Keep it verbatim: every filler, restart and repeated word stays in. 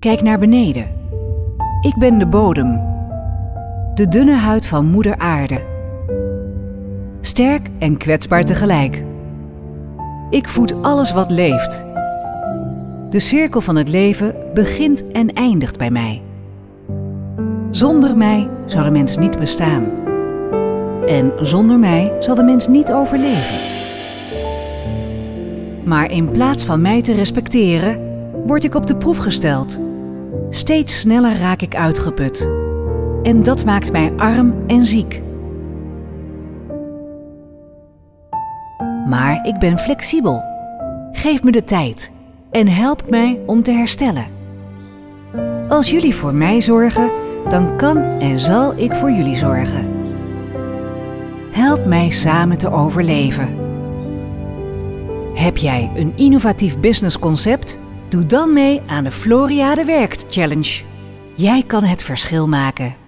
Kijk naar beneden. Ik ben de bodem. De dunne huid van moeder aarde. Sterk en kwetsbaar tegelijk. Ik voed alles wat leeft. De cirkel van het leven begint en eindigt bij mij. Zonder mij zou de mens niet bestaan. En zonder mij zal de mens niet overleven. Maar in plaats van mij te respecteren, word ik op de proef gesteld. Steeds sneller raak ik uitgeput. En dat maakt mij arm en ziek. Maar ik ben flexibel. Geef me de tijd en help mij om te herstellen. Als jullie voor mij zorgen, dan kan en zal ik voor jullie zorgen. Help mij samen te overleven. Heb jij een innovatief businessconcept? Doe dan mee aan de Floriade Werkt Challenge. Jij kan het verschil maken.